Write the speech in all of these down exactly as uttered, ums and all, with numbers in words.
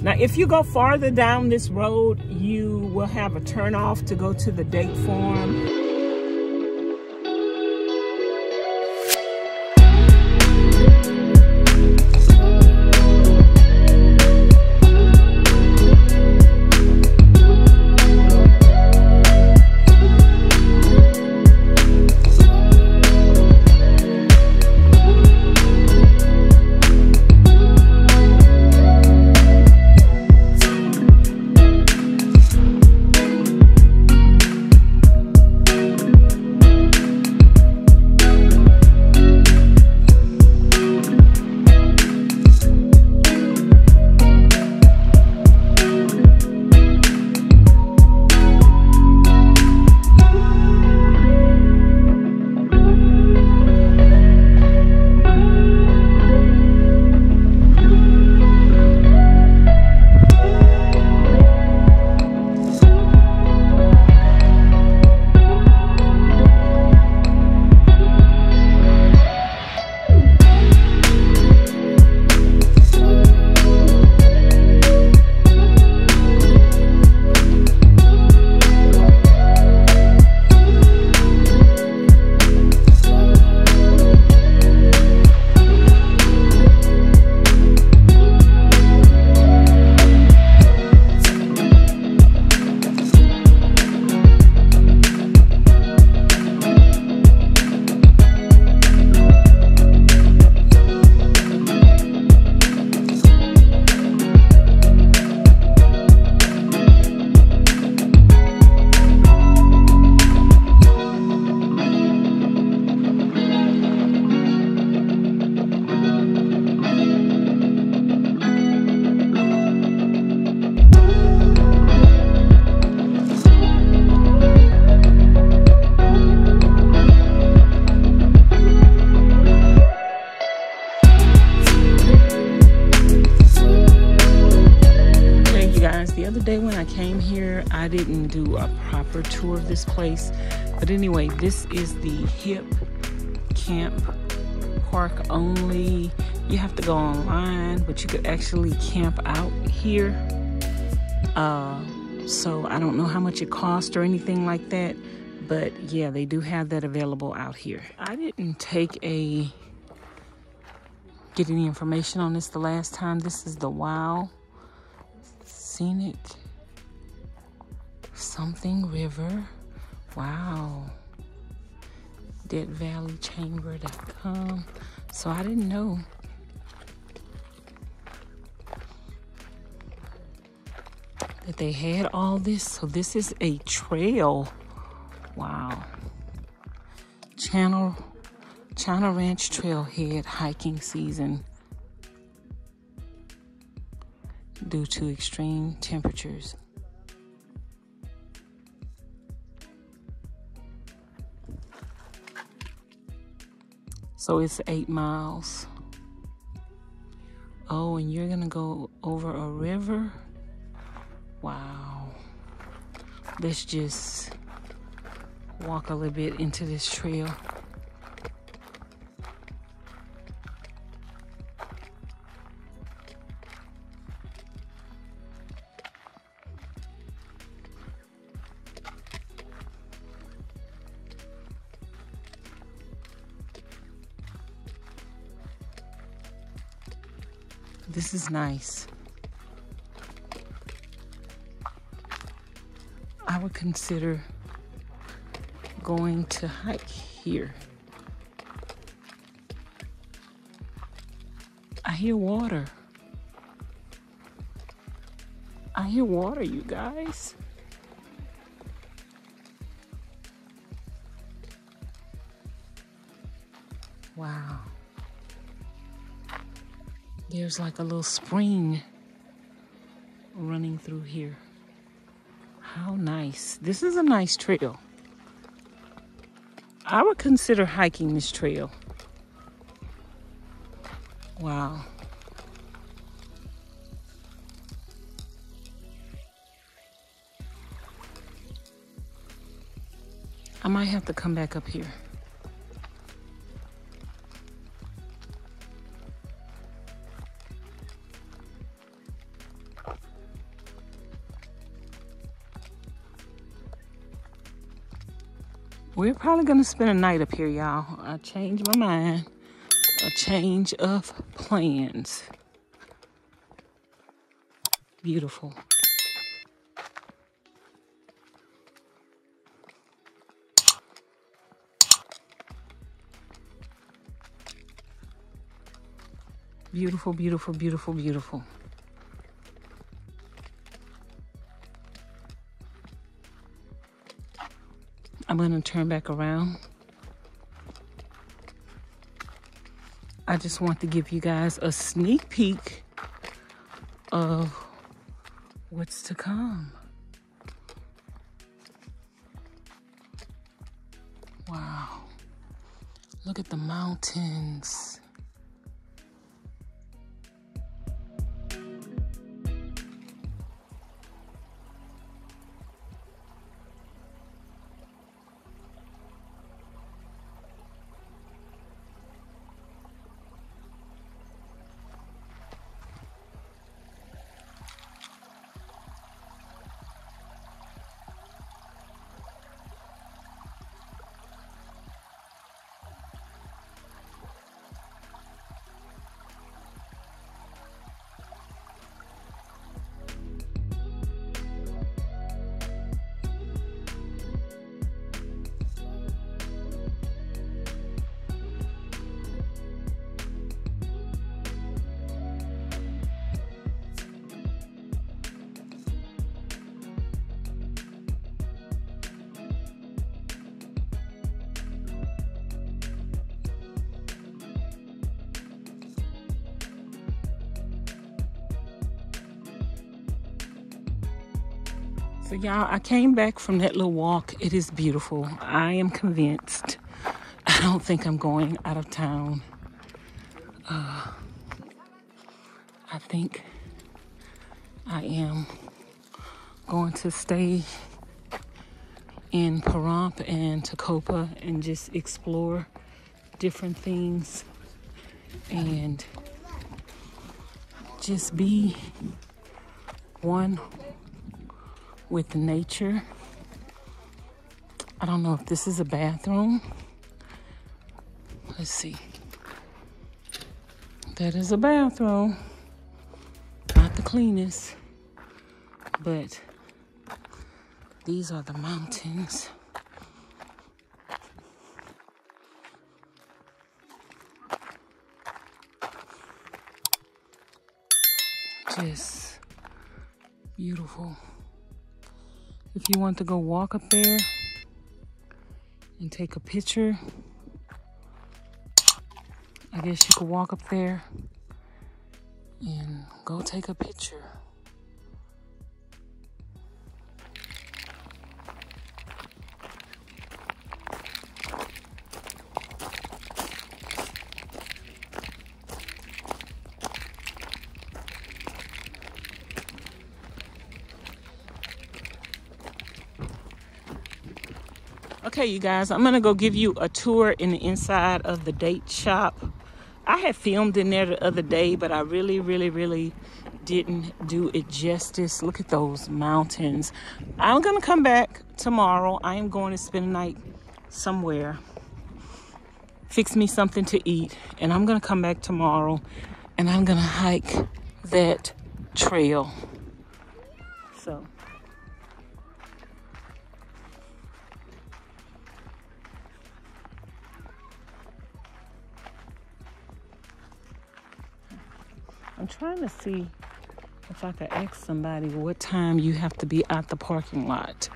Now, if you go farther down this road, you will have a turnoff to go to the date farm. I didn't do a proper tour of this place, but anyway, this is the hip camp park only. You have to go online, but you could actually camp out here. Uh, so I don't know how much it costs or anything like that, but yeah, they do have that available out here. I didn't take a get any information on this the last time. This is the Wow Scenic something river. Wow. dead valley chamber dot com. So I didn't know that they had all this. So this is a trail. Wow. Channel China Ranch Trailhead hiking season due to extreme temperatures. So it's eight miles. Oh, and you're gonna go over a river? Wow. Let's just walk a little bit into this trail. This is nice. I would consider going to hike here. I hear water. I hear water, you guys. Wow. There's like a little spring running through here. How nice. This is a nice trail. I would consider hiking this trail. Wow. I might have to come back up here. We're probably gonna spend a night up here, y'all. I changed my mind. A change of plans. Beautiful. Beautiful, beautiful, beautiful, beautiful. I'm gonna turn back around. I just want to give you guys a sneak peek of what's to come. Wow. Look at the mountains. So y'all, I came back from that little walk. It is beautiful. I am convinced. I don't think I'm going out of town. Uh, I think I am going to stay in Pahrump and Tecopa and just explore different things and just be one with nature. I don't know if this is a bathroom. Let's see. That is a bathroom. Not the cleanest, but these are the mountains. Just beautiful. If you want to go walk up there and take a picture, I guess you could walk up there and go take a picture. Okay, you guys, I'm gonna go give you a tour in the inside of the date shop. I had filmed in there the other day, but I really, really, really didn't do it justice. Look at those mountains. I'm gonna come back tomorrow. I am going to spend a night somewhere, fix me something to eat, and I'm gonna come back tomorrow and I'm gonna hike that trail. So I'm trying to see if I could ask somebody what time you have to be at the parking lot.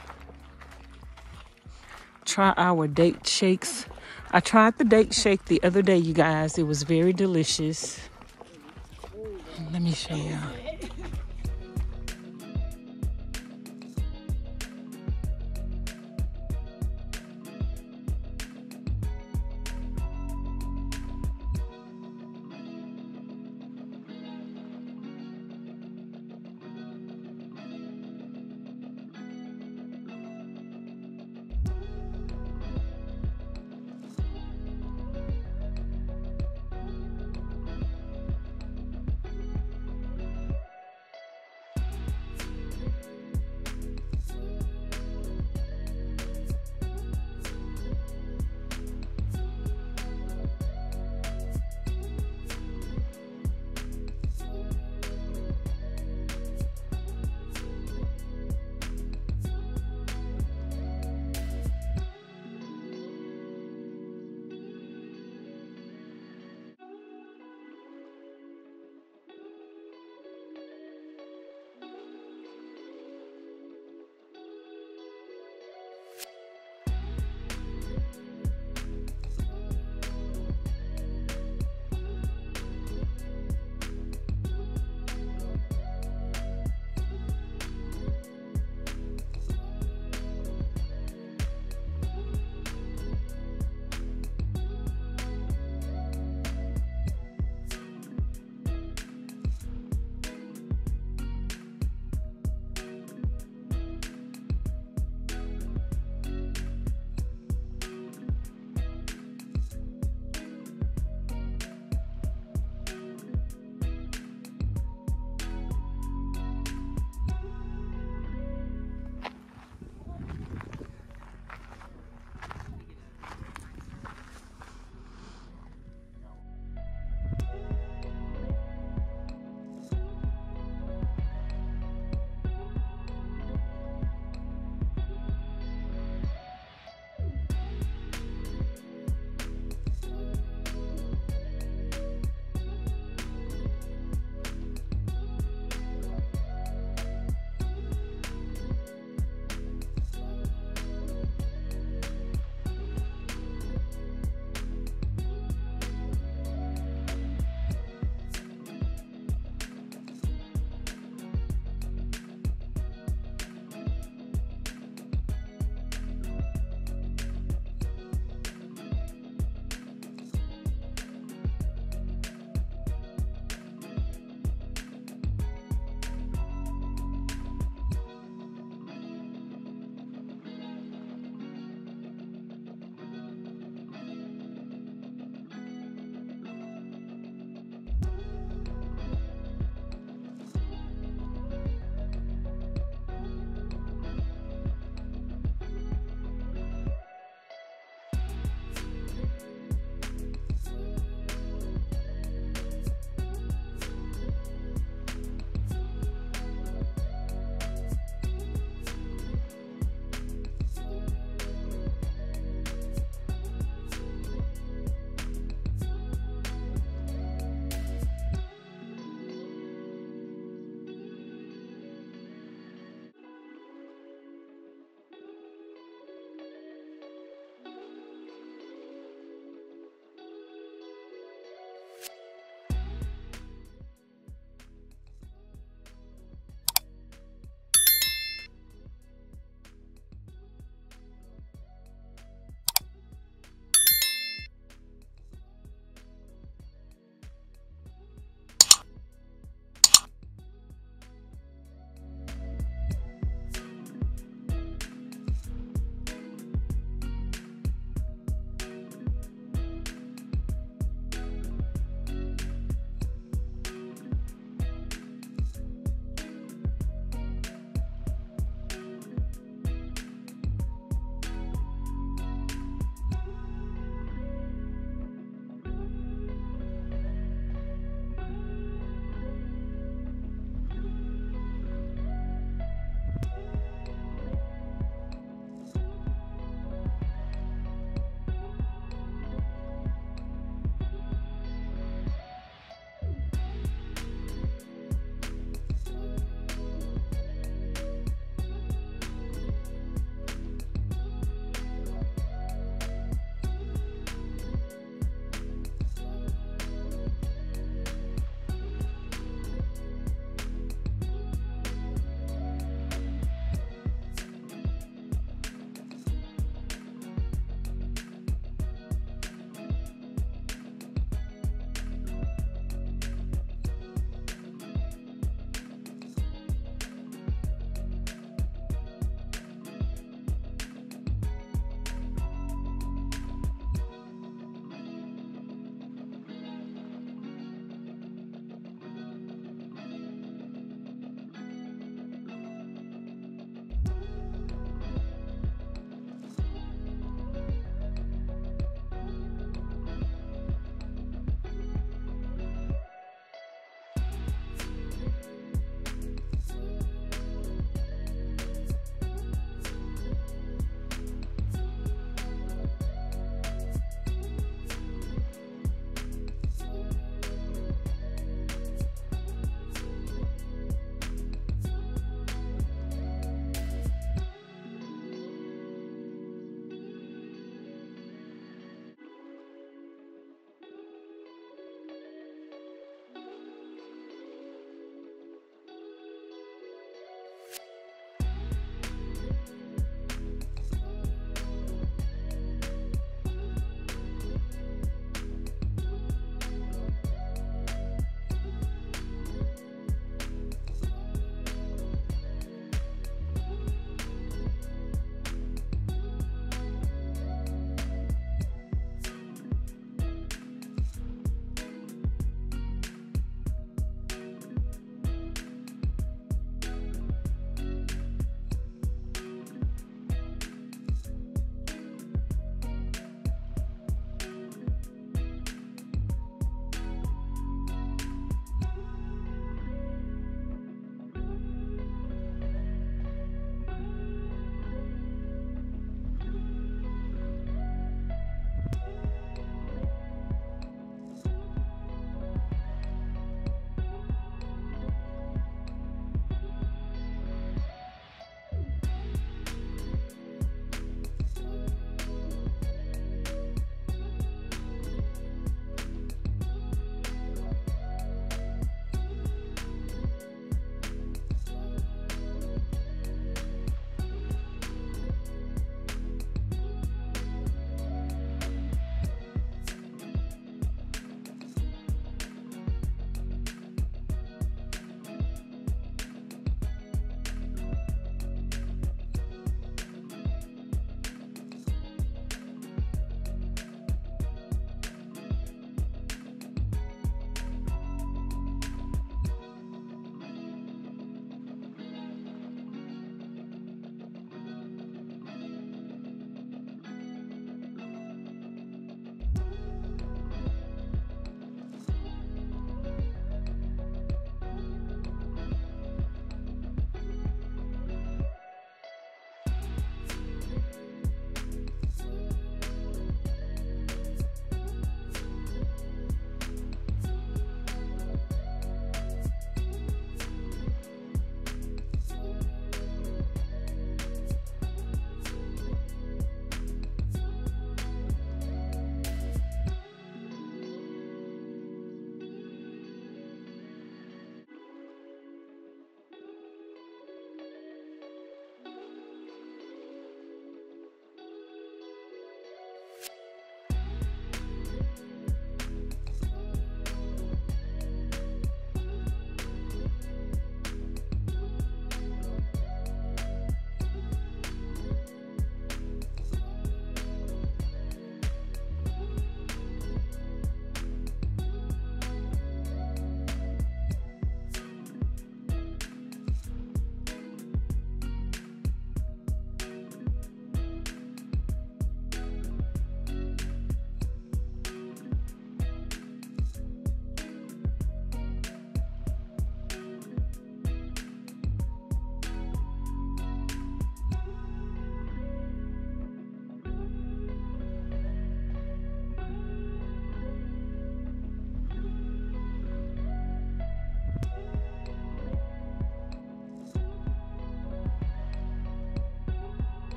Try our date shakes. I tried the date shake the other day, you guys. It was very delicious. Let me show you.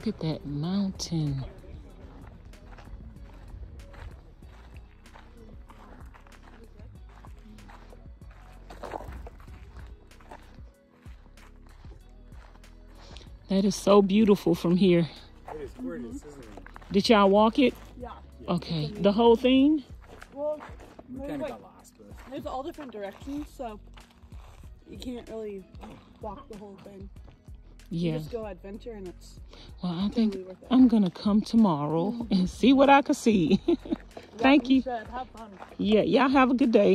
Look at that mountain. That is so beautiful from here. It is gorgeous, isn't it? Did y'all walk it? Yeah. Okay. The whole thing? Well, We there's, kind of like, got lost, but there's all different directions, so you can't really walk the whole thing. You Yeah. just go adventure, and it's Well, I think totally worth it. I'm going to come tomorrow and see what I can see. Thank you. you. Should. Have fun. Yeah, y'all have a good day.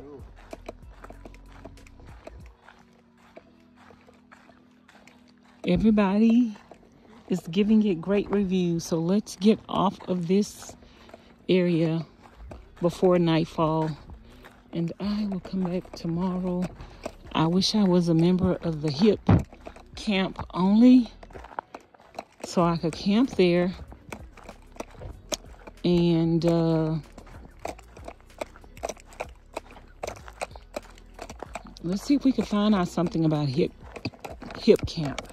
Everybody is giving it great reviews, so let's get off of this area before nightfall, and I will come back tomorrow. I wish I was a member of the hip camp only, so I could camp there. And uh, let's see if we can find out something about hip hip camp.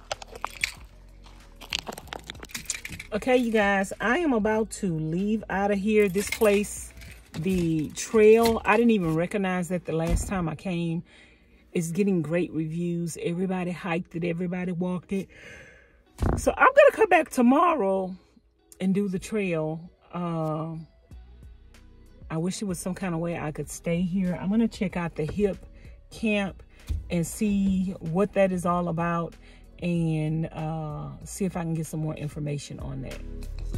Okay, you guys, I am about to leave out of here. This place, the trail, I didn't even recognize that the last time I came. It's getting great reviews. Everybody hiked it. Everybody walked it. So I'm going to come back tomorrow and do the trail. Uh, I wish there was some kind of way I could stay here. I'm going to check out the hip camp and see what that is all about, and uh, see if I can get some more information on that.